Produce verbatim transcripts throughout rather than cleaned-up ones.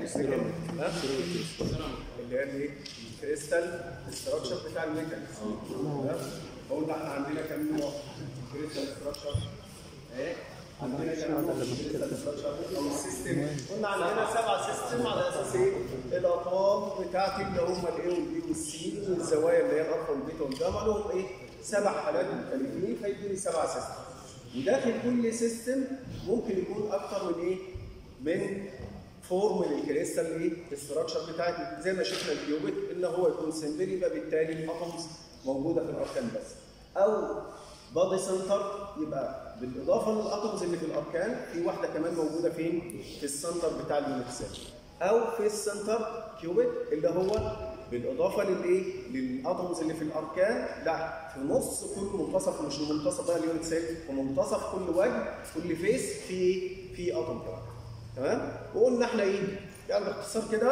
اللي هي الايه؟ الكريستال ستراكشر بتاع الميتال. قلنا احنا عندنا كام نوع كريستال ستراكشر؟ ايه؟ عندنا كام نوع كريستال ستراكشر او السيستم؟ قلنا عندنا سبع سيستم على اساس ايه؟ الاطوال بتاعتي اللي هم الاي والبي والسي والزوايا اللي هي الالفا والبيتا والجاما لهم ايه؟ سبع حالات مختلفين فيديني سبع سيستم. وداخل كل سيستم ممكن يكون اكتر من ايه؟ من فورم للكريستال ايه؟ الستراكشر بتاعتي زي ما شفنا الكيوبيت اللي هو يكون سمبل يبقى بالتالي الاتومز موجوده في الاركان بس. او بادي سنتر يبقى بالاضافه للاتومز اللي في الاركان في واحده كمان موجوده فين؟ في السنتر بتاع اليونت سيل. او في السنتر كيوبيت اللي هو بالاضافه للايه؟ للاتومز اللي في الاركان لا في نص كل منتصف مش منتصف بقى اليونت سيل في منتصف كل وجه كل فيس في في اتوم كمان. تمام؟ وقلنا احنا ايه؟ يعني باختصار كده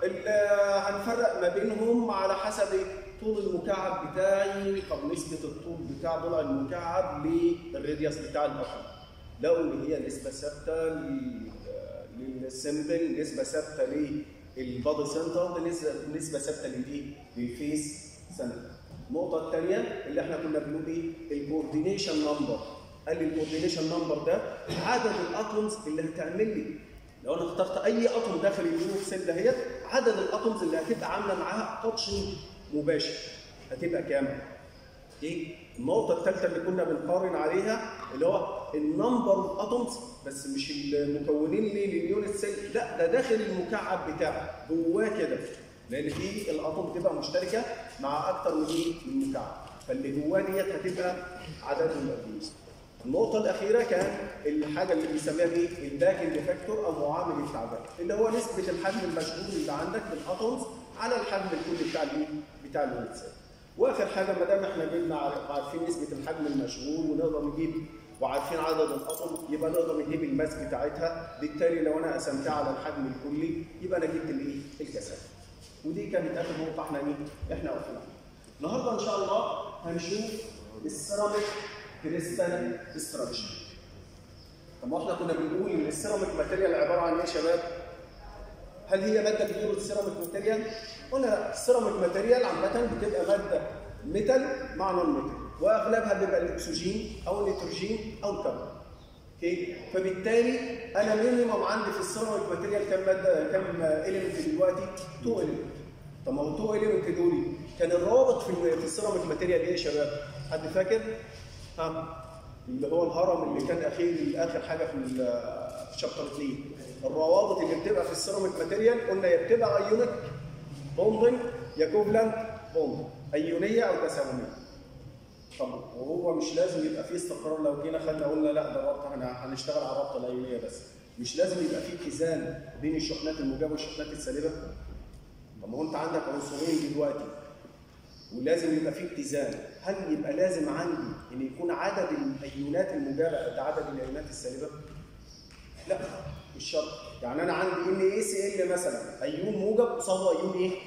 هنفرق ما بينهم على حسب ايه؟ طول المكعب بتاعي طب نسبه الطول بتاع ضلع المكعب للراديوس بتاع الاتوم. لو اللي هي نسبه ثابته للسمبل، نسبه ثابته للبادي سنتر، نسبه ثابته للايه؟ للفيس سنتر. النقطه الثانيه اللي احنا كنا بنقول ايه؟ الكوردينيشن نمبر. قال لي الكوردينيشن نمبر ده عدد الاتومز اللي هتعمل لي لو انا اخترت اي اتوم داخل اليونت سيل دهيت عدد الاتومز اللي هتبقى عامله معاها تاتش مباشر هتبقى كام؟ دي النقطه الثالثه اللي كنا بنقارن عليها اللي هو النمبر اوف اتومز بس مش المكونين لليونت سيل لا ده داخل المكعب بتاعه جواه كده لان في الاتوم بتبقى مشتركه مع اكتر من ايه؟ من مكعب فاللي جواه ديت هتبقى عددهم قد ايه؟ النقطة الأخيرة كان الحاجة اللي بنسميها ايه؟ الباكنج فاكتور أو معامل التعبئة، اللي هو نسبة الحجم المشغول اللي عندك بالأتومز على الحجم الكلي بتاع الايه؟ بتاع اليونت سيل. وآخر حاجة ما دام احنا جبنا عارفين نسبة الحجم المشغول ونقدر نجيب وعارفين عدد الأتوم يبقى نقدر نجيب الماس بتاعتها، بالتالي لو أنا قسمتها على الحجم الكلي يبقى أنا جبت الايه؟ الكثافة. ودي كانت آخر نقطة احنا ايه؟ احنا واقفين عليها. النهارده إن شاء الله هنشوف السيراميك كريستال ستراكشر. طب احنا كنا بنقول ان السيراميك ماتيريال عباره عن ايه يا شباب؟ هل هي ماده بيور السيراميك ماتيريال؟ قلنا لا، السيراميك ماتيريال عامه بتبقى ماده ميتال مع نون ميتال، واغلبها بيبقى الاكسجين او النيتروجين او الكربون. اوكي؟ فبالتالي انا مينيمم عندي في السيراميك ماتيريال كام ماده كام اليمنت دلوقتي؟ اتنين اليمنت. طب ما هو اتنين اليمنت دول كان الرابط في السيراميك ماتيريال ايه يا شباب؟ حد فاكر؟ ها اللي هو الهرم اللي كان اخير اخر حاجه في في شابتر اتنين. الروابط اللي بتبقى في السيراميك ماتيريال قلنا يا بتبقى ايونيك بوندنج يا كوفلنت بوند، ايونيه او تساهميه. طب وهو مش لازم يبقى فيه استقرار لو جينا خدنا قلنا لا ده رابطه هنشتغل على الرابطه الايونيه بس، مش لازم يبقى فيه اتزان بين الشحنات الموجبه والشحنات السالبه؟ طب ما هو انت عندك عنصرين دلوقتي ولازم يبقى فيه اتزان، هل يبقى لازم عندي ان يكون عدد الايونات الموجبه قد عدد الايونات السالبه؟ لا مش شرط، يعني انا عندي ان اي سي ال مثلا ايون موجب قصاده ايون ايه؟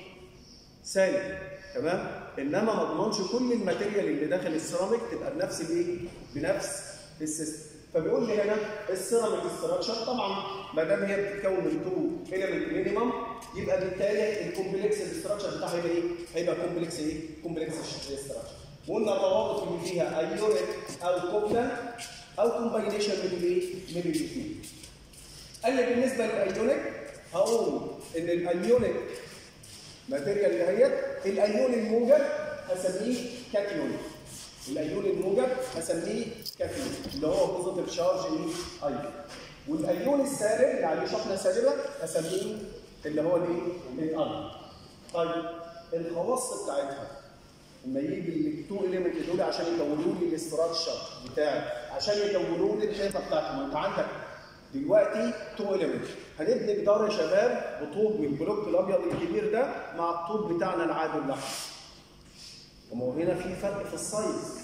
سالب، تمام؟ انما ما اضمنش كل الماتيريال اللي داخل السيراميك تبقى بنفس الايه؟ بنفس السيستم. فبيقول لي هنا السيراميك ستراكشر طبعا ما دام هي بتتكون من تو اليمنت مينيمم يبقى بالتالي الكومبلكس ستراكشر بتاعها هيبقى ايه؟ هيبقى كومبلكس ايه؟ كومبلكس ستراكشر. وقلنا الروابط اللي فيها ايونيك او كوبلنت او كومباينيشن من الايه؟ من الاثنين. قال لي بالنسبه للايونيك هقول ان الايونيك ماتيريال دهيت الايون الموجب هسميه كاتيون. الايون الموجب هسميه كاتيون اللي هو بوزيتيف شارج ايون. والايون السالب اللي عليه شحنه سالبه هسميه اللي هو الايه؟ الايون. طيب الخواص بتاعتها لما يجي التو اليمنت دول عشان يكونوا لي الاستراكشر بتاعي عشان يكونوا لي الحيطه بتاعتي، ما انت عندك دلوقتي تو اليمنت هنبني جدار يا شباب بطوب من البلوك الابيض الكبير ده مع الطوب بتاعنا العادي الاحمر. وما هو هنا في فرق في السايز،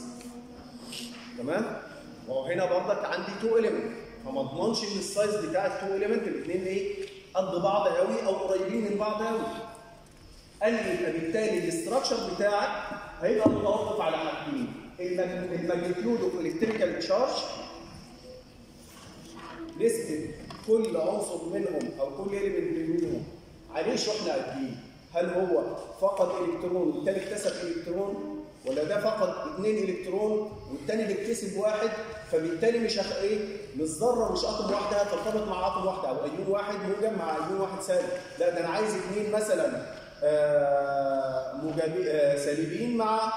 تمام؟ وهو هنا برضك عندي تو اليمنت فما اضمنش ان السايز بتاع التو اليمنت الاثنين ايه؟ قد بعض قوي او قريبين من بعض قوي. قال لي فبالتالي الاستراكشر بتاعك هيبقى متوقف على حاجتين، الماجنتيود اوف الكتريكال تشارج، نسبه كل عنصر منهم او كل اليمنت منهم عليه شحنه قد ايه؟ هل هو فقد الكترون والتاني اكتسب الكترون؟ ولا ده فقد اثنين الكترون والتاني اللي اكتسب واحد، فبالتالي مش هخ... ايه؟ مش ذره مش اتوم واحده هترتبط مع اتوم واحده او ايون واحد موجب مع ايون واحد سالب، لا ده انا عايز اثنين مثلا آه موجبين آه سالبين مع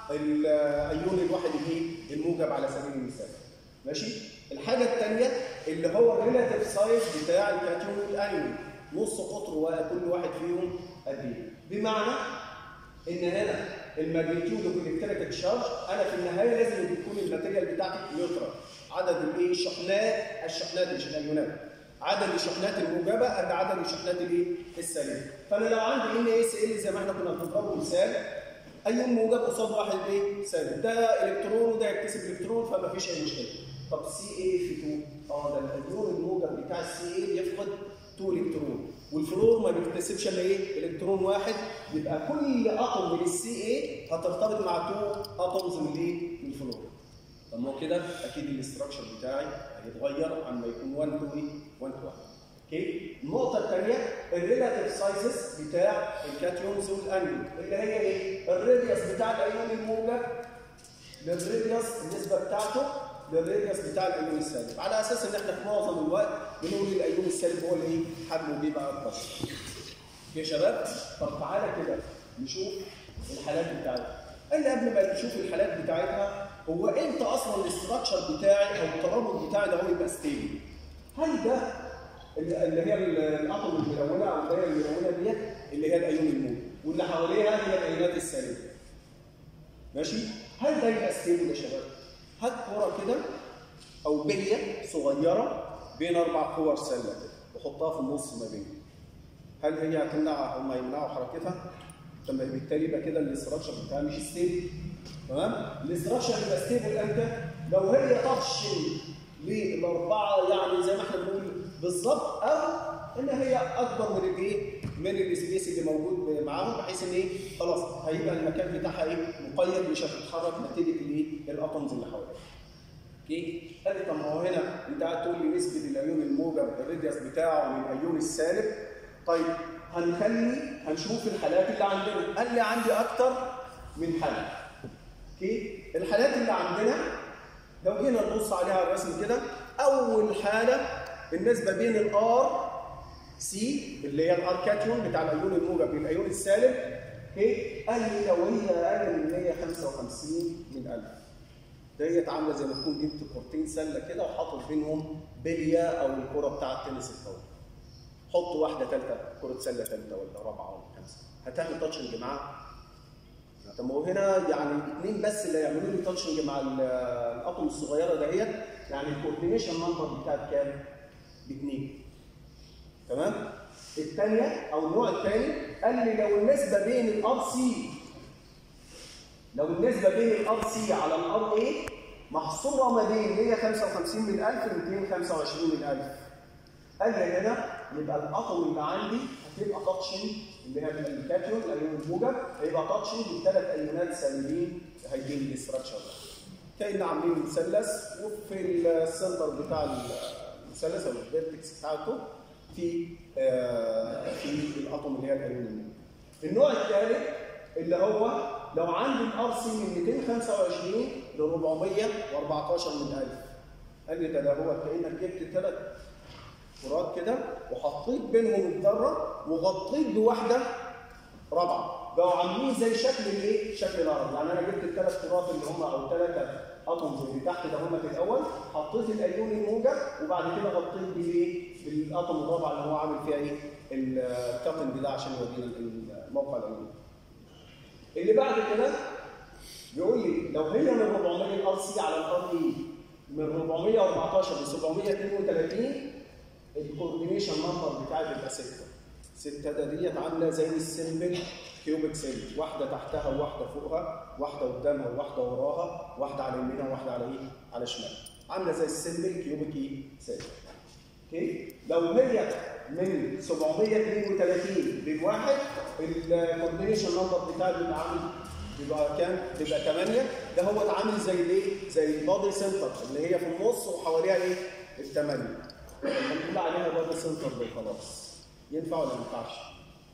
الايون الواحد الايه؟ الموجب على سبيل المثال. ماشي؟ الحاجه الثانيه اللي هو الريلاتيف سايز بتاع الكاتيون والانيون، نص قطر وكل واحد فيهم قد ايه؟ بمعنى ان هنا الماجنتيود والالكتريك تشارج انا في النهايه لازم تكون الماتيريال بتاعتي نيوترال، عدد الايه؟ الشحنات الشحنات مش الايونات، عدد الشحنات الموجبه قد عدد الشحنات الايه؟ السالبه. فانا لو عندي ان اس ال زي ما احنا كنا بنضربه مثال، ايون موجب قصاد واحد ايه؟ سالب، ده الكترون وده يكتسب الكترون فما فيش اي مشكله. طب سي اي في اتنين، اه ده الايون الموجب بتاع السي اي بيفقد اتنين الكترون، والفلور ما بيكتسبش الا ايه؟ الكترون واحد، يبقى كل اتوم من السي اي هترتبط مع اتنين اتومز من الايه؟ من الفلور. طب ما هو كده اكيد الاستراكشر بتاعي هيتغير عما يكون واحد اتنين واحد واحد. اوكي؟ النقطة الثانية الريلاتيف سايزز بتاع الكاتيونز والانيون اللي هي ايه؟ الراديوس بتاع الايون الموجب للراديوس النسبة بتاعته للراديوس بتاع الايون السالب، على اساس ان احنا في معظم الوقت بنقول الايون السالب هو اللي ايه؟ حجمه بيبقى اكبر. يا شباب طب تعالى كده نشوف الحالات بتاعتها. اللي قبل ما نشوف الحالات بتاعتها هو امتى اصلا الاستراكشر بتاعي او الترابط بتاعي ده هو يبقى ستيبل؟ هل ده اللي هي الاتوم الملونه او الدايره الملونه ديت اللي هي الايون الموجب واللي حواليها هي الايونات السالبه. ماشي؟ هل ده يبقى ستيبل يا شباب؟ هات كوره كده او بليه صغيره بين اربع كور سله كده وحطها في النص ما بينهم. هل هي هتمنع هم هيمنعوا حركتها؟ طب بالتالي يبقى كده الاستراكشر بتاعها مش ستيبل. تمام؟ الاستراكشر يبقى ستيبل امتى؟ لو هي تاتش للاربعه يعني زي ما احنا بنقول بالظبط، او ان هي اكبر من الايه؟ من السبيس اللي موجود معاهم، بحيث ان ايه؟ خلاص هيبقى المكان بتاعها ايه؟ مقيد مش هتتحرك نتيجه الايه؟ الاتومز اللي حواليها. اوكي؟ قال لي طب ما هو هنا انت قاعد تقول لي نسبه الايون الموجب الراديوس بتاعه من الايون السالب. طيب هنخلي هنشوف الحالات اللي عندنا، قال لي عندي اكتر من حاله. اوكي؟ الحالات اللي عندنا لو جينا نبص عليها على الرسم كده، اول حاله النسبه بين الار سي اللي هي الار كاتيون بتاع الايون الموجب للايون السالب، اوكي؟ قال لي لو هي اقل من مية وخمسة وخمسين من ألف، ديت عامله زي ما تكون جبت كورتين سله كده وحاطط بينهم بليه او الكره بتاع التنس الطاوله. حط واحده ثالثه كره سله ثالثه ولا رابعه ولا خمسه، هتعمل تاتشنج معاها؟ طب ما هو هنا يعني اثنين بس اللي هيعملوا لي تاتشنج مع الاتوم الصغيره دهيت، يعني الكوردينيشن نمبر بتاعها بكام؟ باثنين. تمام؟ الثانيه او النوع الثاني قال لي لو النسبه بين الار سي لو النسبه بين الار سي على الار اي محصوره ما بين مية وخمسة وخمسين من ألف ل ميتين وخمسة وعشرين من ألف، قال لي هنا يبقى الاتوم اللي عندي هتبقى تاتشنج اللي هي الكاتيون الايون الموجب هيبقى تاتشنج بالثلاث ايونات سالبين هيجيب لي الاستراكشر ده. كأن عاملين مثلث وفي السنتر بتاع المثلث او الفيرتكس بتاعته في آه في الاتوم اللي هي الايون الموجب. النوع الثالث اللي هو لو عندي الار سي من ميتين وخمسة وعشرين ل أربعمية وأربعتاشر من ألف، قال لي ده ده هو كانك جبت ثلاث كرات كده وحطيت بينهم الذره وغطيت بواحده رابعه، بقوا عاملين زي شكل الايه؟ شكل الارض. يعني انا جبت الثلاث كرات اللي هم او ثلاثه اتومز اللي تحت ده هم في الاول، حطيت الايون الموجب وبعد كده غطيت بالايه؟ بالاتوم الرابعه اللي هو عامل فيها ايه؟ الكاتن ده عشان يودينا الموقع الايوني. اللي بعد كده بيقول لي لو هي من أربعمية الار سي على الار اي من أربعمية وأربعتاشر ل سبعمية واثنين وثلاثين، الكوردينيشن نمبر بتاعي بيبقى ستة. ستة ده ديت عامله زي السمبل كيوبيك سيل، واحده تحتها وواحده فوقها، واحده قدامها وواحده وراها، واحده على يمينها وواحده على ايه؟ على شمالها. عامله زي السمبل كيوبيك سيل. اوكي؟ لو هي من سبعمية واثنين وثلاثين للواحد الكوردينيشن نمبر بتاعي بيبقى عامل بيبقى كام؟ بيبقى ثمانية. ده هو عامل زي الايه؟ زي البادي سنتر اللي هي في النص وحواليها ايه؟ الثمانية. بنقول عليها بادي سنتر دي خلاص. ينفع ولا ما ينفعش؟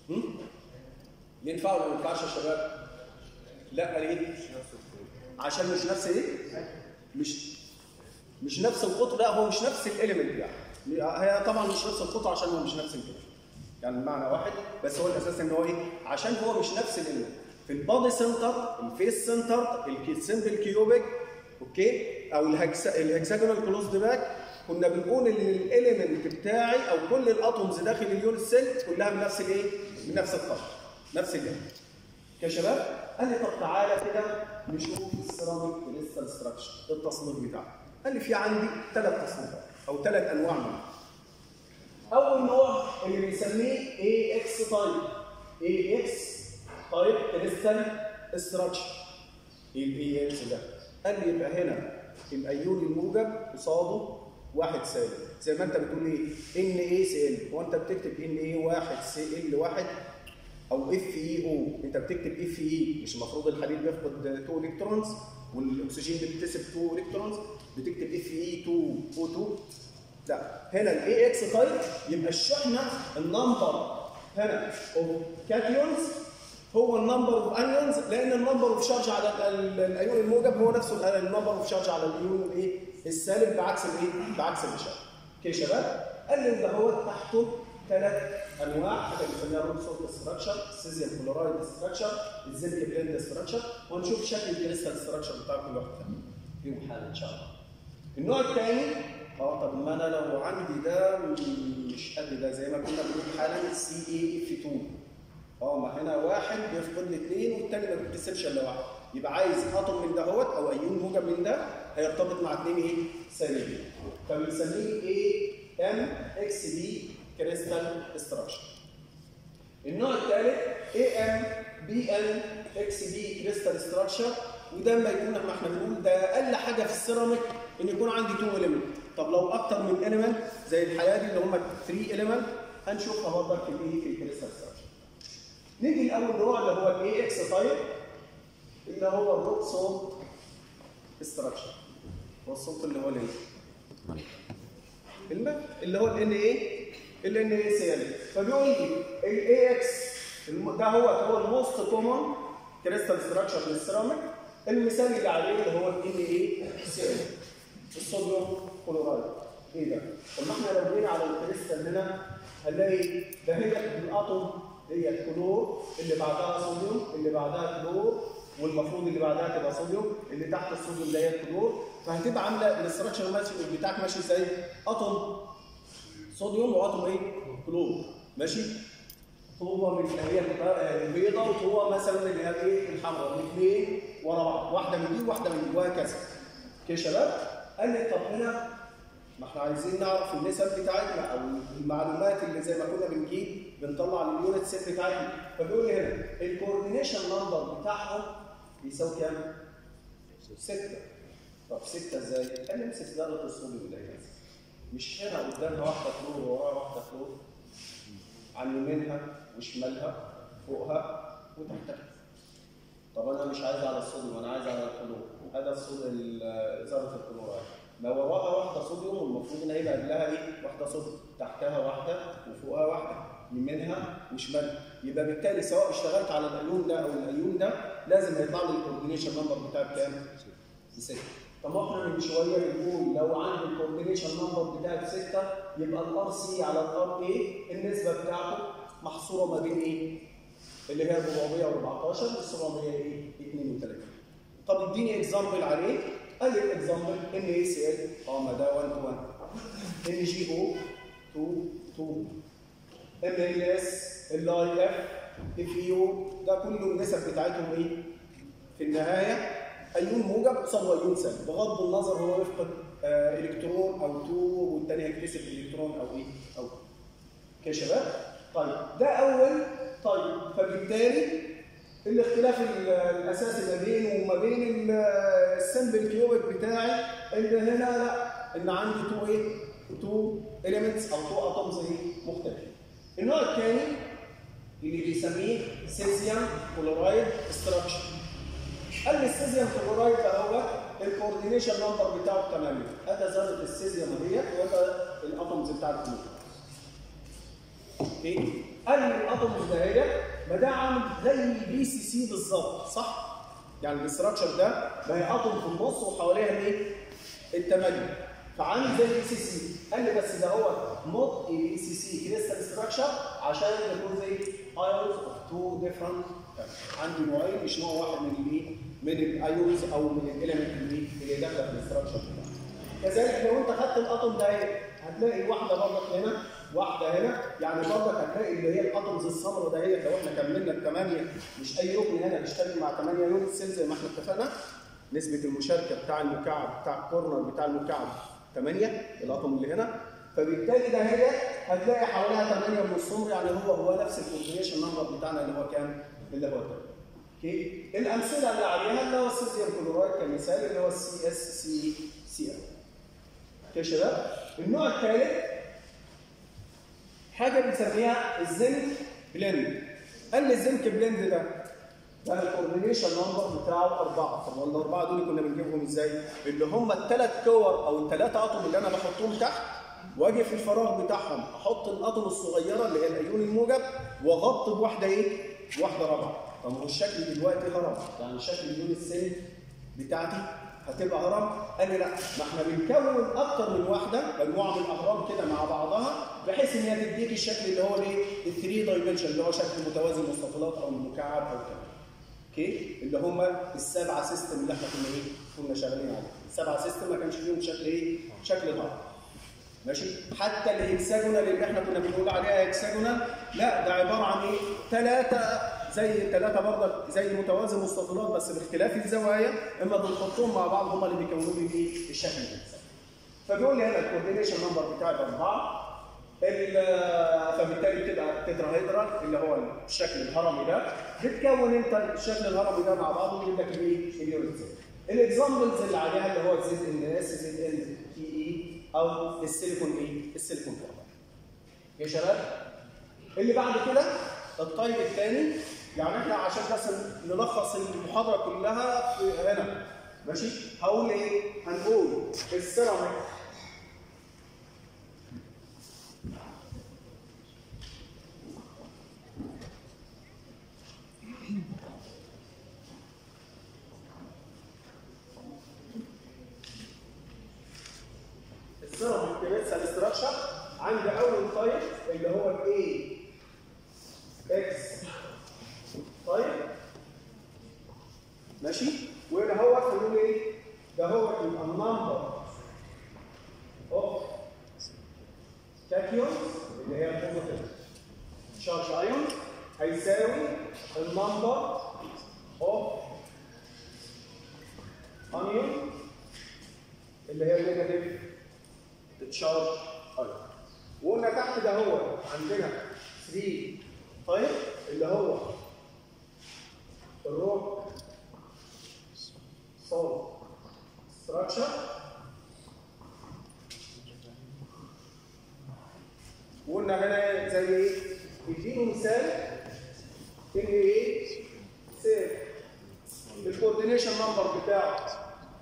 ينفع ولا ما ينفعش يا شباب؟ لا ليه؟ عشان مش نفس ايه؟ مش مش نفس القطر، لا هو مش نفس الاليمنت يعني. هي طبعا مش نفس القطر عشان هو مش نفس الاليمنت. يعني المعنى واحد بس هو الاساس ان هو ايه؟ عشان هو مش نفس الاليمنت. في البادي سنتر، الفيس سنتر، السمبل كيوبيك، اوكي؟ او الهكساجونال كلوزد باك، كنا بنقول ان الاليمنت بتاعي او كل الاتومز داخل اليونت سيل كلها من نفس الايه؟ من نفس القطر، نفس الاليمنت. يا شباب قال لي طب تعالى كده نشوف السيراميك كريستال ستراكشر التصنيف بتاعه. قال لي في عندي ثلاث تصنيفات او ثلاث انواع منه. اول نوع اللي بنسميه اي اكس تايب. اي اكس تايب كريستال ستراكشر. ايه الاي اكس ده؟ قال لي يبقى هنا الايون الموجب قصاده واحد سالب، زي ما انت بتقول ايه؟ ان اي سي ال، هو انت بتكتب ان اي واحد سي ال واحد او اف اي او، انت بتكتب اف اي، مش المفروض الحديد بيفقد اتنين الكترونز والاكسجين بيكتسب اتنين الكترونز، بتكتب اف اي اتنين او اتنين. لا هنا الاي اكس تايب يبقى الشحنه النمبر هنا اوف كاتيونز هو النمبر اوف انيونز، لان النمبر اوف شارج على الايون الموجب هو نفسه النمبر اوف شارج على الايون الايه؟ السالب، بعكس الايه؟ بعكس الاشاره. اوكي يا شباب؟ قال لي ده هو تحته ثلاث انواع، حاجه بنسميها روك سولت ستراكشر، سيزيوم كلورايد ستراكشر، الزنك بلند ستراكشر، وهنشوف شكل الكريستال ستراكشر بتاع كل واحد فيهم فيهم حاله ان شاء الله. النوع الثاني اه طب ما انا لو عندي ده مش قد ده، زي ما كنا بنقول حالا سي اي اف اتنين، اه ما هنا واحد بيفقد لي اثنين والثاني ما بيكتسبش الا واحد، يبقى عايز اتوم من دهوت او ايون موجب من ده هيرتبط مع اثنين ايه؟ سالبين، فبنسميه اي ام اكس بي كريستال ستراكشر. النوع الثالث اي ام بي ان اكس بي كريستال ستراكشر، وده ما يكون ما احنا بنقول ده اقل حاجه في السيراميك ان يكون عندي اتنين اليمنت. طب لو اكتر من اليمنت زي الحياه دي اللي هم ثلاثة اليمنت هنشوفها برضك في الايه؟ في الكريستال ستراكشر. نيجي لاول نوع اللي هو الاي اكس تايب اللي هو الروك سولت ستراكشر. هو الصوت اللي هو الايه؟ الماء اللي هو الان ايه؟ الان اي سي ال. فبيقول لي الاي اكس ده هو هو الموست كومون كريستال ستراكشر للسيراميك، المثال اللي عليه اللي هو الان اي سي ال، الصوديوم كلورايد. ايه ده؟ طب ما احنا لو جينا على الكريستال هنا هنلاقي ده هي الاتوم هي الكلور، اللي بعدها صوديوم، اللي بعدها كلور، والمفروض اللي بعدها تبقى صوديوم، اللي تحت الصوديوم ده هي الكلور، فهتبقى عامله الاستراكشر بتاعك ماشي ازاي؟ اتوم صوديوم واتوم ايه؟ كلور، ماشي؟ طوبه من اللي هي البيضاء وطوبه مثلا اللي هي الايه؟ الحمراء، الاثنين ورا بعض، واحده من دي وواحده من دي وهكذا. اوكي يا شباب؟ قال لي طب هنا ما احنا عايزين نعرف النسب بتاعتنا او المعلومات اللي زي ما كنا بنجيب بنطلع اليونت سيل بتاعتنا، فبيقول لي هنا الكوردينيشن نمبر بتاعهم بيساوي كام؟ ستة. طب ستة ازاي؟ قال لي امسك ذره الصوديوم ده مش هنا قدامها واحده كلور ووراها واحده كلور، عن يمينها وشمالها فوقها وتحتها. طب انا مش عايز على الصوديوم، انا عايز على الكلور، هذا الصوديوم ذره الكلورايد. لو وراها واحده صوديوم والمفروض ان هيبقى قبلها ايه؟ واحده صوديوم، تحتها واحده وفوقها واحده، يمينها وشمالها، يبقى بالتالي سواء اشتغلت على الايون ده او الايون ده لازم هيطلع لي الكوردينيشن نمبر بتاعي بكام؟ بستة. طب ما احنا من شويه بنقول لو عندي الكوردينيشن نمبر بتاعي بستة يبقى الار سي على الار اي النسبه بتاعته محصوره ما بين ايه؟ اللي هي أربعمية وأربعتاشر و سبعمية واتنين وتلاتين. طب اديني اكزامبل عليه. قال لي الاكزامبل ان اي سي ال اه ما ده واحد واحد، ان جي او اتنين اتنين، ام ال اس ال اي اف اف يو، ده كله النسب بتاعتهم ايه؟ في النهايه ايون موجب قصاد ايون سالب، بغض النظر هو يفقد آه الكترون او اتنين والثاني هيكتسب الكترون او ايه؟ او اوكي يا شباب؟ طيب ده اول. طيب فبالتالي الاختلاف الاساسي ما بينه وما بين السمبل كيوبيك بتاعي ان هنا لا، ان عندي تو ايه؟ تو اليمنتس او تو اتومز ايه؟ مختلفين. النوع الثاني اللي بيسميه سيزيوم كلورايد ستراكشر. قال لي السيزيوم كلورايد ده هو الكوردينيشن نمبر بتاعه ثمانية، ادي ذره السيزيوم ديت وده الاتومز بتاع الكلور. اوكي؟ قال لي الاتومز ده هي ما ده عامل زي بي سي سي بالظبط صح؟ يعني الاستراكشر ده ما هي اتوم في النص وحواليها الايه؟ الثمانيه. فعامل زي البي سي سي. قال لي بس ده هو نوت اي بي سي سي كريستال ستراكشر عشان يكون زي ايونز اوف تو ديفرنت. عندي نوعين مش نوع واحد من الايه؟ من الايونز او من الاليمنت اللي اللي داخله في الاستراكشر بتاعه. كذلك لو انت خدت الاتوم ده هتلاقي واحده برضك هنا واحده هنا، يعني برضك هتلاقي اللي هي الاتومز السمراء ده هي لو احنا كملنا الثمانيه مش اي ركن هنا بيشتغل مع ثمانيه يونت سيل زي ما احنا اتفقنا. نسبه المشاركه بتاع المكعب بتاع الكورنر بتاع المكعب ثمانيه الاتوم اللي هنا، فبالتالي ده هي هتلاقي حواليها ثمانيه من السمر، يعني هو هو نفس الكومبينيشن نمبر بتاعنا اللي هو كام؟ اللي هو ثمانية. اوكي؟ الامثله اللي عليها اللي هو السيزيوم كلورايد كمثال اللي هو السي اس سي سي ال. اوكي يا شباب؟ النوع الثالث حاجه بنسميها الزنك بلند. قال لي الزنك بلند ده ده الكوردينيشن نمبر بتاعه اربعه. طب والاربعه دول كنا بنجيبهم ازاي؟ اللي هم الثلاث كور او الثلاثه اتوم اللي انا بحطهم تحت واجي في الفراغ بتاعهم احط الاتوم الصغيره اللي هي الايون الموجب واغطي بواحده ايه؟ واحده رابعه. طب هو الشكل دلوقتي هرم، يعني شكل اليون السن بتاعتي هتبقى هرم؟ قال لي لا، ما احنا بنكون اكتر من واحده مجموعه من الاهرام كده مع بعضها بحيث ان هي تديك الشكل اللي هو الايه؟ الثري دايمنشن اللي هو شكل متوازي مستطيلات او مكعب او كده. اوكي؟ اللي هم السبعه سيستم اللي احنا كنا ايه؟ كنا شغالين عليه. السبعه سيستم ما كانش فيهم شكل ايه؟ شكل هرم. ماشي؟ حتى الهكساجونال اللي احنا كنا بنقول عليها هكساجونال لا ده عباره عن ايه؟ ثلاثه زي الثلاثه برضك زي متوازي مستطيلات بس باختلاف الزوايا، اما بنحطهم مع بعض هم اللي بيكونوا لي ايه؟ الشكل ده. فبيقول لي هنا الكوردينيشن نمبر بتاعي اربعه. فبالتالي بتبقى تتراهيدرال اللي هو الشكل الهرمي ده. بتكون انت الشكل الهرمي ده مع بعضه ويجيب لك الايه؟ اليونت سيل. الاكزامبلز اللي عليها اللي هو زد ان اس زد ان تي اي او السيليكون ايه؟ السيليكون كاربون. يا شباب اللي بعد كده الطيب الثاني، يعني احنا عشان بس نلخص المحاضره كلها في هنا ماشي؟ هقول ايه؟ هنقول السيراميك السيراميك كريستال ستراكشر. عندي اول طيب اللي هو الاي اكس طيب ماشي؟ وهنا هو هنقول ايه؟ ده هو يبقى النمبر اوف كاتيونز اللي هي البوزيتيف شارج ايون هيساوي النمبر اوف انيون اللي هي النيجاتيف تشارج ايون. وقلنا تحت ده هو عندنا ثلاثة طيب اللي هو الروك سولت ستراكشر. وقلنا هنا زي ايه؟ اديله مثال ان ايه؟ سيف الكوردينيشن نمبر بتاعه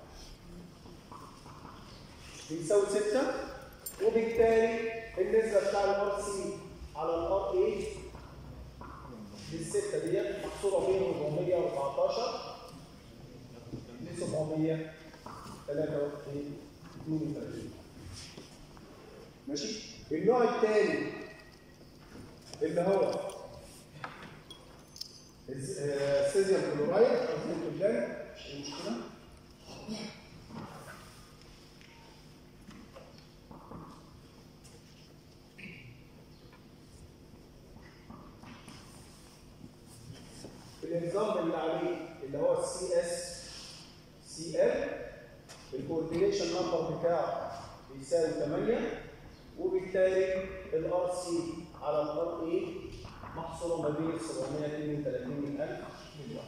بيساوي ستة، وبالتالي النسبه بتاع الار سي على الار ايه بالسته ديت محصوره بين اربعمية واربعتاشر ل سبعمية وتلاتة وتلاتين. ماشي؟ النوع الثاني اللي هو السيزيوم كلورايد او زنك بلند. مش مشكله. النظام اللي عليه اللي هو السي اس سي ال الكوردينيشن نمبر بتاعه بيساوي ثمانية، وبالتالي الار سي على الار اي محصوره ما بين سبعمية واتنين وتلاتين ألف مليون.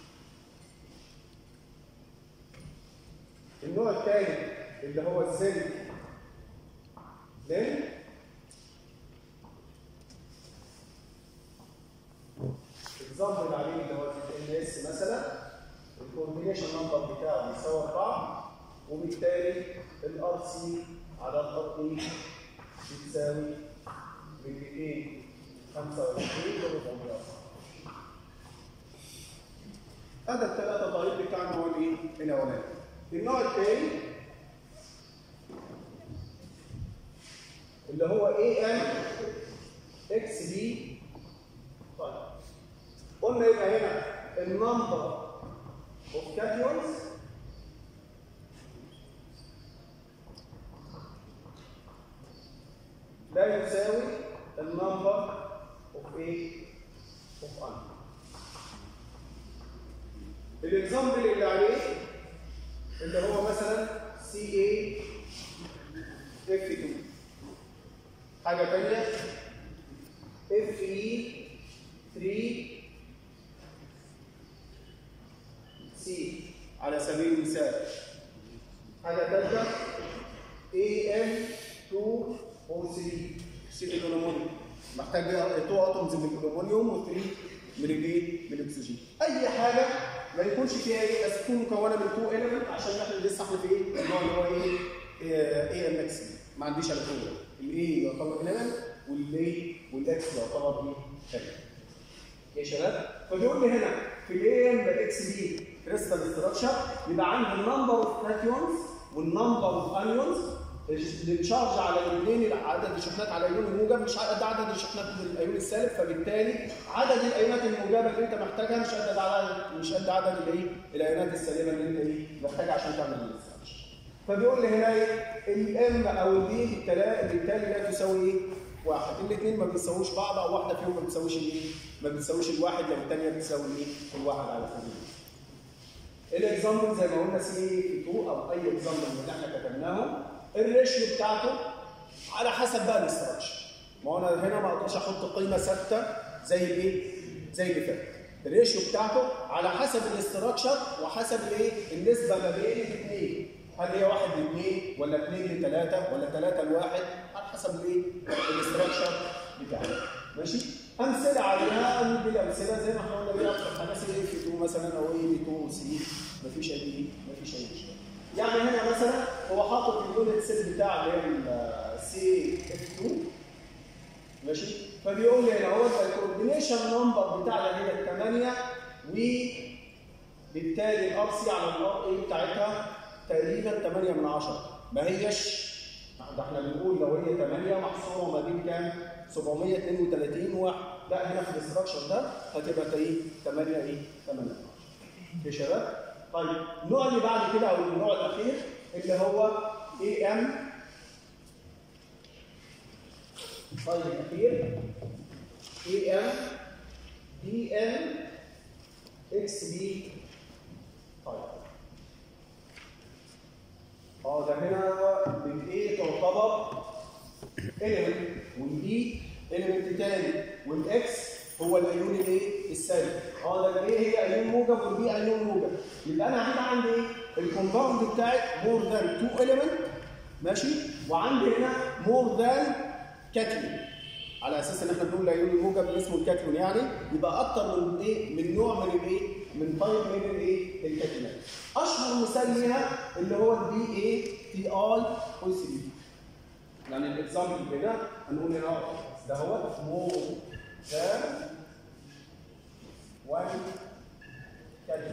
النوع الثاني اللي هو الزنك بلند النظام اللي عليه اللي هو ال اس مثلا الكوردينيشن نمبر بتاعه بيساوي اربعة، وبالتالي الار سي على الار اي بتساوي ميتين خمسة وعشرين أربعمية. هذا الثلاثة طريق بتاعنا هو الايه؟ الاولاني. النوع الثاني اللي هو اي ام اكس بي. طيب قلنا يبقى هنا النمبر اوف كاتيونز لا يساوي النمبر اوف ايه؟ اوف ان. الاكزامبل اللي عليه اللي هو مثلا سي اي اف اتنين. حاجه ثانيه اف اي ثلاثة سي على سبيل المثال. حاجه ثالثه اي ام اتنين او ثلاثة سي الالومنيوم، محتاج اتنين اتومز من الالومنيوم وثلاثة من الايه؟ من الاكسجين. اي حاجه ما يكونش فيها ايه؟ بس تكون مكونه من اتنين اليمنت عشان احنا لسه احنا في ايه؟ النوع اللي هو ايه؟ اي ام اكس. ما عنديش الا اتنين. الاي يعتبر اليمنت والاي والاكس يعتبر ايه؟ كامل. يا شباب فبيقول لي هنا في الاي ام اكس بي كريستال ستراكشر يبقى عندي النمبر اوف كاتيونز والنمبر اوف انيونز التشارج على الاثنين، عدد الشحنات على الايون الموجب مش قد عدد الشحنات الايون السالب، فبالتالي عدد الايونات الموجبه اللي انت محتاجها مش قد عدد مش قد عدد الايه؟ الايونات السالبه اللي انت ايه؟ محتاجها عشان تعمل الاستراكشر. فبيقول لي هنا ايه؟ الام او البي بالتالي لا تساوي ايه؟ واحد. الاثنين ما بيساووش بعض او واحده فيهم ما بتساويش الايه؟ ما بتساويش الواحد لو الثانيه بتساوي الايه؟ الواحد على سبيل المثال. الاكزامبل زي ما قلنا سي اتنين او اي اكزامبل من اللي احنا كتبناهم الريشيو بتاعته على حسب بقى الاستراكشر. ما هو انا هنا ما اقدرش احط قيمه ثابته زي الايه؟ زي اللي فات. الريشيو بتاعته على حسب الاستراكشر وحسب الايه؟ النسبه ما بين الاثنين. هل هي واحد لاثنين ولا اثنين لثلاثه ولا ثلاثه لواحد على حسب الايه؟ الاستراكشر بتاعنا. ماشي؟ امثله عليها ندي الامثله زي ما احنا قلنا بيها اكتر حاجه سي اف اتنين مثلا او اي اتنين وسي مفيش اي مفيش اي مشكله. يعني هنا مثلا هو حاطط اليونت سيل بتاع اللي هي السي اف اتنين. ماشي؟ فبيقول لي هنا هو الكوردينيشن نمبر بتاعنا هنا ثمانية وبالتالي الار سي على الار اي بتاعتها تقريبا ثمانية من عشرة. ما هيش ده احنا بنقول لو هي ثمانية محصوره ما بين كام؟ سبعمية واتنين وتلاتين واحد. لا هنا في الاستراكشر ده هتبقى ايه؟ ثمانية ايه؟ ثمانية. يا شباب؟ طيب النوع اللي بعد كده او النوع الاخير اللي هو اي ام. طيب الاخير اي ام دي ان اكس بي. طيب اه ده هنا بالاي تعتبر اليمنت والبي اليمنت تاني والاكس هو الايون الايه؟ السالب. اه ده الايه هي ايون موجب والبي ايون موجب. يبقى انا هنا عندي ايه؟ الكومباوند بتاعي مور ذان اتنين اليمنت. ماشي؟ وعندي هنا مور ذان كاتيون. على اساس ان احنا بنقول الايون الموجب اللي اسمه الكاتيون يعني يبقى اكتر من ايه؟ من نوع من الايه؟ من طيب من الايه؟ الكاتيونات. اشهر مثال ليها اللي هو البي اي تي اي او ثلاثة. يعني الاكزامبل كده هنقول هنا ده هو مور ذان واحد كاتيون.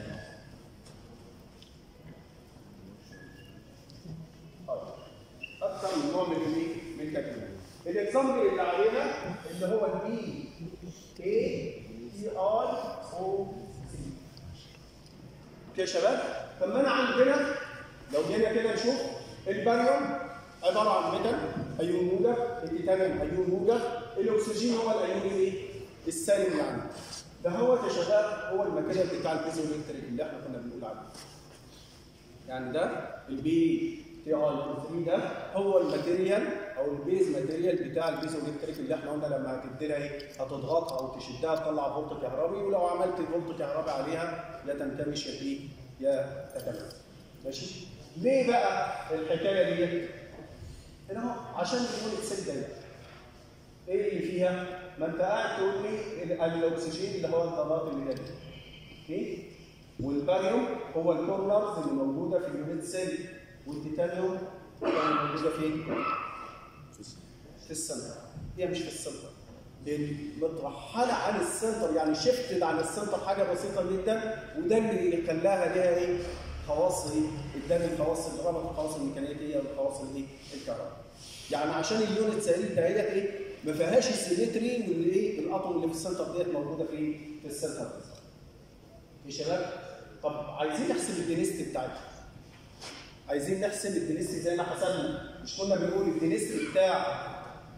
اكثر من نوع من الايه؟ من الكاتيون. الاكزامبل اللي علينا اللي هو البي اي تي اي او سي. يا شباب فما انا عندنا لو جينا كده نشوف الباريوم عباره عن ميتال ايون موجب، التيتانيوم ايون موجب، الاكسجين هو الايون الايه؟ السالب اللي عندنا. ده هو يا شباب هو الماتيريال بتاع البيزو الكتريك اللي احنا كنا بنقول عليه. يعني ده البي تي اي ثلاثة ده هو الماتيريال او البيز ماتيريال بتاع البيزو الكتريك اللي احنا قلنا لما هتدي لها ايه؟ هتضغطها او تشدها تطلع فولت كهربي، ولو عملت فولت كهربي عليها يا تنكمش يا ايه؟ يا تتماسك. ماشي؟ ليه بقى الحكايه دي؟ هنا اهو عشان نقول السيل ده ايه اللي فيها؟ ما انت قاعد تقول لي الاكسجين اللي هو الذرات اللي هنا اوكي؟ والباريوم هو الكورنرز اللي موجوده في اليونت سيل، والتيتانيوم موجوده فين؟ في السنتر. هي مش في السنتر مترحله عن السنتر، يعني شفتت عن السنتر حاجه بسيطه جدا، وده اللي خلاها ليها ايه؟ خواص ايه؟ اداني الخواص اللي ربط الخواص الميكانيكيه والخواص الايه؟ الكهربائيه. يعني عشان اليونت سيل دهيت ايه؟ ما فيهاش السيمتري والايه؟ الاتوم اللي في السنتر ديت موجوده في في السنتر. يا شباب طب عايزين نحسب الدنستي بتاعتها. عايزين نحسب الدنستي زي ما حسبنا، مش كنا بنقول الدنستي بتاع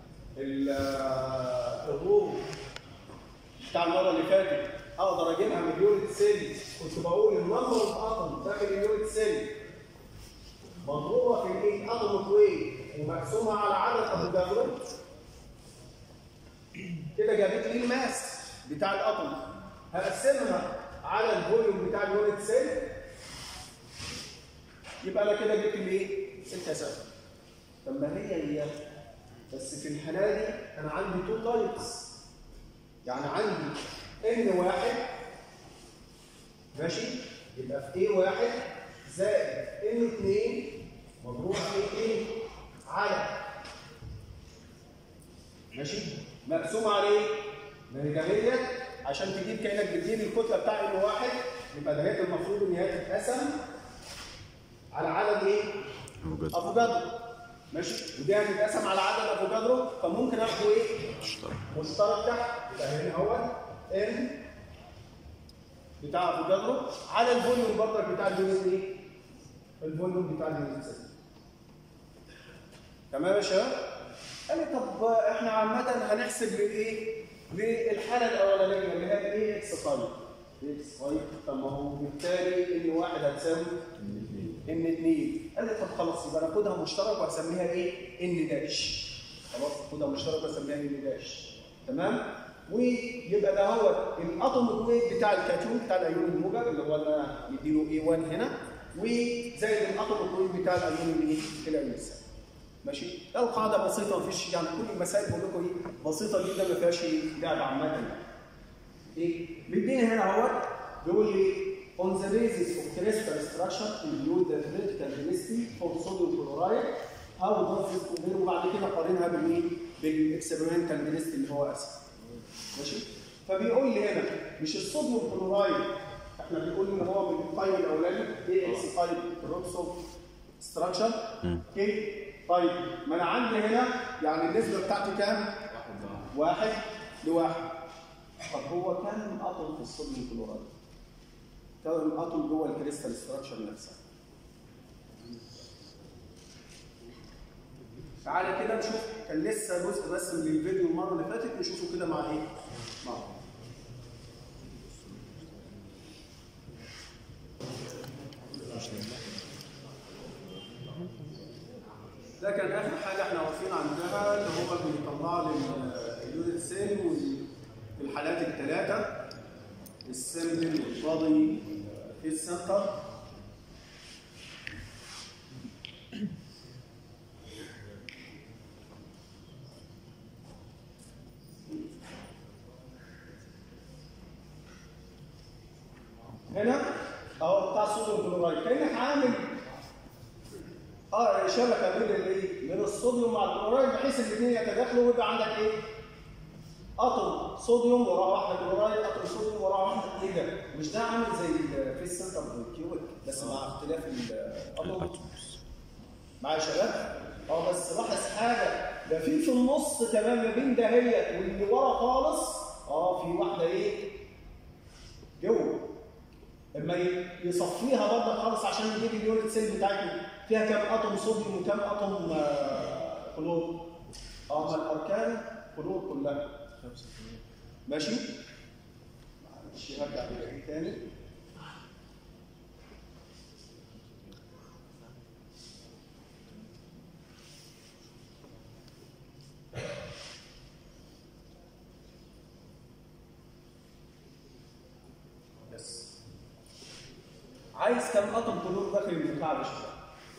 الروم بتاع المره اللي فاتت اقدر اجيبها من اليونت سيل، كنت بقول النمبر اوف اتوم داخل اليونت سيل مضروبه في الايه؟ اتوم ويت ومقسومه على عدد افوكادرو، كده جابت لي الماس بتاع الاتوم، هقسمها على الفوليوم بتاع اليونت سيل، يبقى انا كده جبت لي ايه؟ الكثافه. طب ما هي هي بس في الحاله دي انا عندي تو تايبس، يعني عندي ان واحد ماشي، يبقى في ايه واحد زائد ان اتنين مضروب في ايه؟ على ماشي مقسوم عليه ميجامية، عشان تجيب كانك بتجيب الكتله بتاع ان واحد، يبقى ده المفروض ان هي تتقسم على عدد ايه؟ افوكادرو ماشي، ودي هتتقسم على عدد افوكادرو، فممكن اخده ايه؟ مشترك مشترك تحت، يبقى هنا اهوت ان بتاع افوكادرو على الفوليوم برضك بتاع اليونت ايه؟ الفوليوم بتاع اليونت سيل. تمام يا شباب؟ قال لي طب احنا عامة هنحسب للايه؟ للحالة الأولانية اللي هي الايه؟ اكس طيب. اكس طيب، طب ما هو بالتالي ان واحد هتساوي ان اتنين. قال لي طب خلاص يبقى ناخدها مشترك وهسميها ايه؟ ان داش. خلاص ناخدها مشترك وهسميها ان داش. تمام؟ ويبقى ده هو الاتوميك ويت بتاع الكاتيون بتاع الايون الموجب اللي هو انا مديله اي واحد هنا، وزائد الاتوميك ويت بتاع الايون الايه؟ الايون السالب. ماشي؟ ده القاعده بسيطه، مفيش يعني كل المسائل بقول لكم ايه؟ بسيطه جدا ما فيهاش لعب عامه. ايه؟ مديني هنا اهوت بيقول لي on the basis of crystal structure include the theoretical density for sodium chloride how does this compare، وبعد كده قارنها بالايه؟ بالاكسبيرمنتال density اللي هو اسيد. ماشي؟ فبيقول لي هنا مش الصوديوم كلورايد احنا بنقول ان هو من التايب الاولاني اي اكس تايب روكسو ستراكشر. اوكي؟ طيب ما انا عندي هنا يعني النسبه بتاعتي كام؟ واحد لواحد. طب هو كام اتوم في الصوديوم كلورايد؟ كام اتوم جوه الكريستال ستراكشر نفسها؟ تعالى كده نشوف، كان لسه جزء بس من الفيديو المره اللي فاتت نشوفه كده مع ايه؟ مع ده كان اخر حاجه احنا واقفين عندها، اللي هو بيطلع لي اليونت سيل في الحالات الثلاثه، السمبل والبادي في السنتر. هنا اهو بتاع الصوديوم كلورايد، كانك عامل اه شبكه بين الايه؟ من الصوديوم مع الكلورايد بحيث الاثنين يتداخلوا ويبقى عندك ايه؟ اتوم صوديوم وراه واحده كلورايد، اتوم صوديوم وراه واحده. ايه ده؟ مش ده عامل زي في السنتر كيوبيك بس مع اختلاف الاتوم؟ معايا يا شباب؟ اه بس لاحظ حاجه، ده في في النص كمان ما بين دهيت واللي ورا خالص اه في واحده ايه؟ جوه. لما يصفيها برضه خالص عشان يجيب اليونت سيل بتاعتنا فيها كام اتوم صوديوم وكام اتوم آه كلور؟ اه ما الاركان كلور كلها. ماشي؟ معلش هرجع للايه تاني. بس عايز كام اتوم كلور داخل المكعب يا شباب؟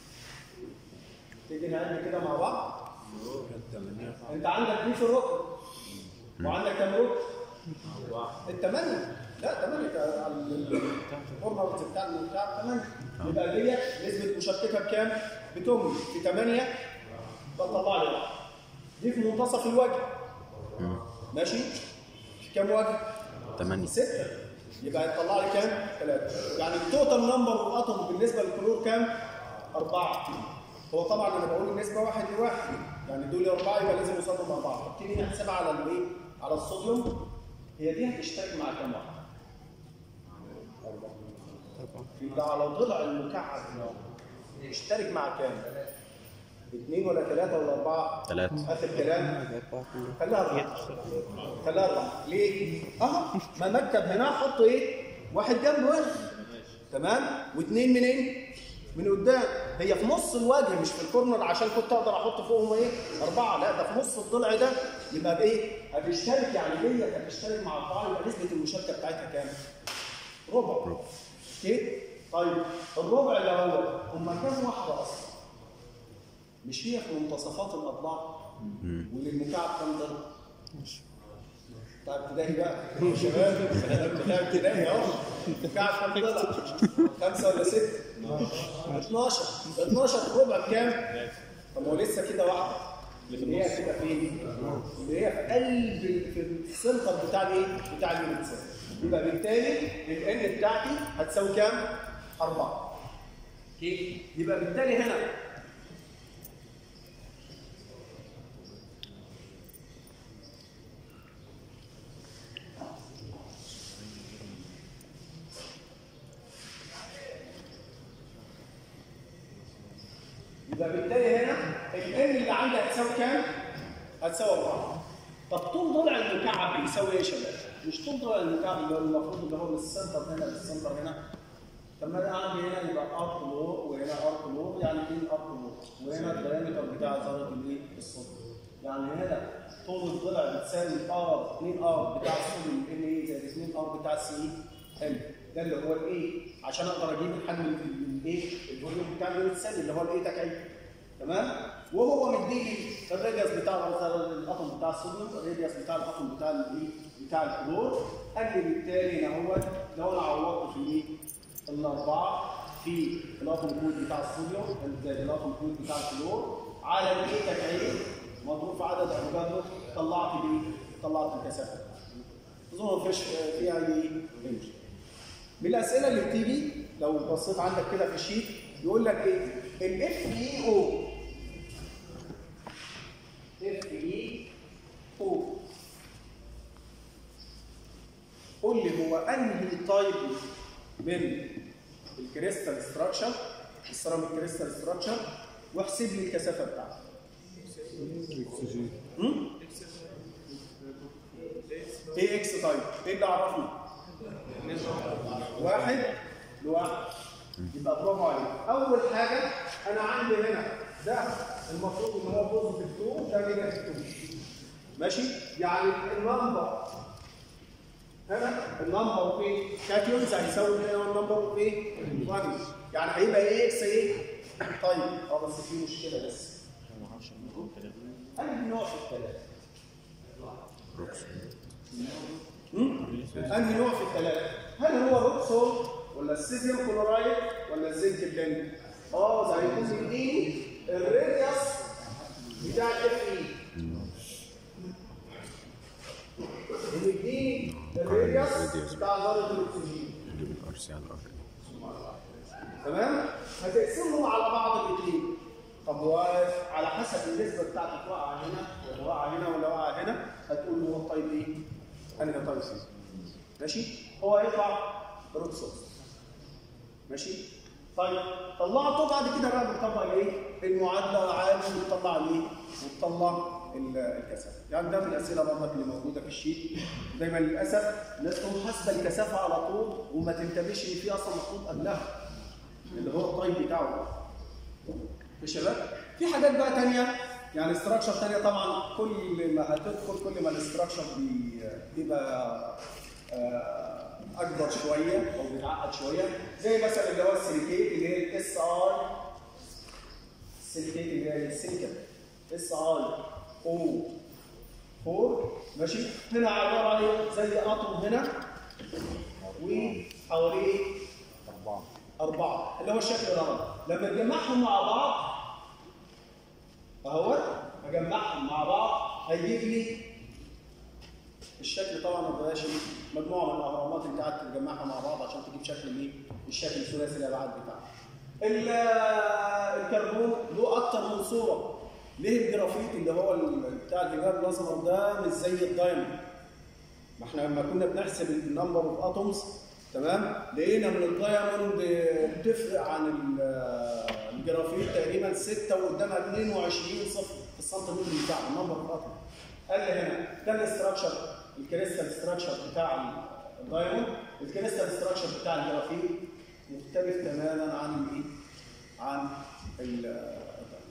تيجي نعد كده مع بعض. انت عندك دي في الركن وعندك كام ركن؟ الثمانيه. لا ثمانيه على الفورمولا بتاع المكعب ثمانيه. يبقى ديت نسبه مشتتها بكام؟ بتمن في ثمانيه بطلع لي واحد. دي في منتصف الوجه. ماشي؟ في كام وجه؟ ثمانية. ستة. يبقى هيطلع لي كام؟ ثلاثة. يعني التوتال نمبر اوف اتوم بالنسبة للكلور كام؟ أربعة. هو طبعا أنا بقول النسبة واحد لواحد، يعني دول أربعة يبقى لازم يوصلوا مع بعض. نبتدي نحسبها على الإيه؟ على الصوديوم. هي دي هتشترك مع كام واحدة؟ أربعة. يبقى على ضلع المكعب يشترك مع كام؟ اثنين ولا ثلاثة ولا أربعة؟ ثلاثة. آخر كلام؟ خليها أربعة. خليها أربعة. ليه؟ أهو ما مكتب هنا أحط إيه؟ واحد جنب واحد. تمام؟ واثنين منين؟ من قدام. هي في نص الوجه مش في الكورنر عشان كنت أقدر أحط فوقهم إيه؟ أربعة. لا ده في نص الضلع ده يبقى بإيه؟ هتشترك يعني ديت هتشترك مع أربعة يبقى نسبة المشاركة بتاعتها كام؟ ربع. أوكي؟ طيب الربع اللي هو هم كام واحدة أصلا؟ مش هي في منتصفات الأضلاع؟ وللمكعب كام ضلع؟ بتاع ابتدائي بقى شباب بتاع ابتدائي اهو. المكعب كام ضلع؟ خمسة ولا ستة؟ اتناشر. اتناشر ربع بكام؟ طب هو لسه كده واحدة اللي هي كده فين؟ اللي هي في قلب في السنتر بتاع الايه؟ بتاع اليونت سيل. يبقى بالتالي الان بتاعتي هتساوي كام؟ أربعة. اوكي؟ يبقى بالتالي هنا يبقى بالتالي هنا الان اللي عندي هتساوي كام؟ هتساوي أربعة. طب طول ضلع المكعب بيساوي ايه يا شباب؟ مش طول ضلع المكعب اللي هو المفروض اللي هو من السنتر هنا للسنتر هنا. طب ما انا عندي هنا يبقى ارك لور وهنا ارك لور يعني اثنين ارك لور وهنا الدايمتر بتاع ذره الايه؟ الصوديوم. يعني هنا طول الضلع بتساوي ار اثنين ار بتاع الصوديوم ان ايه زائد اثنين ار بتاع السي ال. ده اللي هو الايه عشان اقدر اجيب الحجم الايه الفوليوم بتاع اليونت سيل اللي هو الايه تكعيب. تمام؟ وهو مديلي الراديوس بتاع الاتوم بتاع الصوديوم، الراديوس بتاع الاتوم بتاع الايه؟ بتاع الكلور. قال لي بالتالي هنا هو لو انا عوضت في ايه؟ الاربعه في الاتوم كود بتاع الصوديوم زائد الاتوم كود بتاع الكلور على الايه تكعيب مضروب في عدد افوكادرو طلعت ايه؟ طلعت الكثافه. اظن مفيش فيها اي رينج. من الاسئله اللي بتيجي لو بصيت عندك كده في الشيت يقول لك ايه؟ الاف اي او اف اي او قول لي هو انهي تايب من الكريستال ستراكشر السيراميك كريستال ستراكشر واحسب لي الكثافه بتاعته. امم ايه اكس طيب؟ ايه اللي عرفنا؟ واحد لواحد. يبقى برافو عليك. اول حاجه انا عندي هنا ده المفروض ان هو بوزيتيف اتنين ده نيجاتيف اتنين. ماشي؟ يعني النمبر هنا النمبر اوف ايه؟ كاتيونز هيساوي هنا النمبر اوف ايه؟ واحد. يعني هيبقى ايه اكس ايه؟ طيب اه بس في مشكله بس. انهي نوع في الثلاثه؟ انهي نوع في الثلاثه؟ هل هو روكسول ولا السيزيوم كلورايد ولا الزنك بلند؟ اه ده هيكون مديني الراديوس بتاع الاف اي. مديني الراديوس بتاع ذره الاكسجين. نجيب الار سي على الار. تمام؟ هتقسمهم على بعض الاثنين. طب هو على حسب النسبه بتاعتك واقعه هنا ولا واقعه هنا ولا واقعه هنا هتقول له هو طيب ايه؟ انهي طيب سي. ماشي؟ هو هيطلع روكسول. ماشي؟ طيب طلعته بعد كده بقى بتطبق الايه؟ المعادله العادي وبتطلع الايه؟ وبتطلع الكثافه. يعني ده من الاسئله برضك اللي موجوده في الشيت. دايما للاسف الناس تقوم حاسبه الكثافه على طول وما تنتبهش ان في اصلا مخطوط قبلها اللي هو الطيب بتاعه. يا شباب في حاجات بقى ثانيه يعني استراكشر ثانيه طبعا كل ما هتدخل كل ما الاستراكشر بيبقى اكبر شويه او بيتعقد شويه زي مثلا اللي هو السيليكيت اللي هي الاس اي السيليكيت اللي هي السيليكا اس اي او أربعة. ماشي؟ هنا عباره عن ايه؟ زي اتوم هنا وحواليه اربعه اربعه اللي هو الشكل ده. لما تجمعهم مع بعض اهوت اجمعهم مع بعض هيجيب لي الشكل طبعا ما بقاش مجموعه من الاهرامات انت قاعد تجمعها مع بعض عشان تجيب شكل ايه؟ الشكل الثلاثي الابعاد بتاعه. الكربون له اكتر من صوره. ليه الجرافيت اللي هو بتاع الحجاب الازرق ده مش زي الدايموند؟ ما احنا لما كنا بنحسب النمبر اوف اتومز تمام؟ لقينا من الدايموند بتفرق عن الجرافيت تقريبا ستة وقدامها اثنين وعشرين صفر في السنتيمتر بتاع النمبر اوف اتوم. قال لي هنا ده الاستراكشر الكريستال ستراكشر بتاع الدايموند، الكريستال ستراكشر بتاع الجرافيت مختلف تماما عن الايه؟ عن ال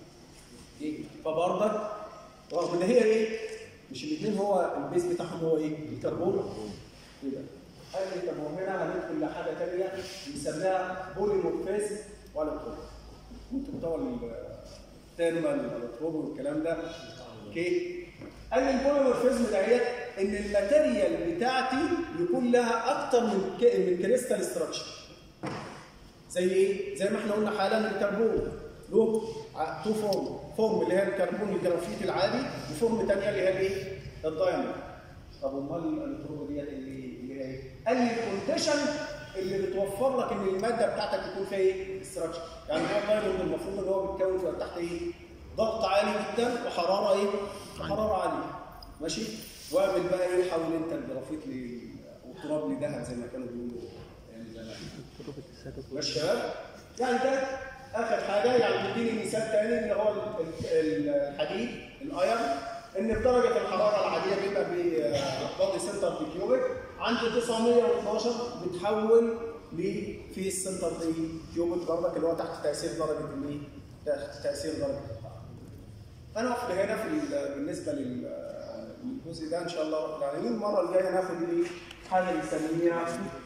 فبرضك رغم ان هي ايه؟ مش الاثنين هو البيز بتاعهم هو ايه؟ الكربون كده. قال لي طب هنا هندخل لحاجه ثانيه بنسميها بوليمورفيزم والكتروب. انتوا بتوع الثيرمال والالكتروب والكلام ده. اوكي؟ قال لي البوليمورفيزم دهيت ان الماتيريال بتاعتي يكون لها اكتر من من كريستال ستراكشر. زي ايه؟ زي ما احنا قلنا حالا الكربون له تو فورم، فورم اللي هي الكربون الجرافيت العادي وفورم ثانيه اللي هي الايه؟ الدايموند. طب امال الالكتروب ديت اللي اللي هي ايه؟ قال لي الكونديشن اللي بتوفر لك ان الماده بتاعتك يكون فيها ايه؟ ستراكشر. يعني هو الدايموند المفروض ان هو بيتكون في تحت ايه؟ ضغط عالي جدا وحراره ايه؟ حراره عاليه. ماشي؟ واعمل بقى ايه؟ حول انت الجرافيت والتراب لذهب زي ما كانوا بيقولوا يعني زمان. ماشي يا شباب؟ يعني ده اخر حاجه. يعني نديني مثال ثاني اللي هو الحديد الايرن، ان بدرجه الحراره العاديه بيبقى بادي سنتر كيوبيك عند تسعمية واثناشر بتحول لفي السنتر كيوبيك برضك اللي هو تحت تاثير درجه الايه؟ تحت تاثير درجه الحراره. انا اقف هنا في بالنسبه للجزء ده ان شاء الله رب العالمين. المره الجايه ناخد ايه؟ حاجه بنسميها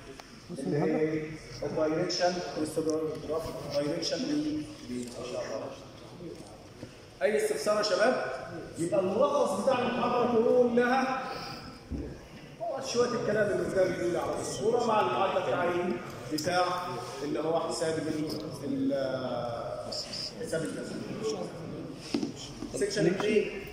الدايركشن كريستالوجرافيك دايركشن ان شاء الله. اي استفسار يا شباب؟ يبقى الملخص بتاع المحاضره كلها هو شويه الكلام اللي قدام بيقول على الصوره مع المعادله التعيين بتاع اللي هو حساب ال حساب الكسر. سكشن ثلاثة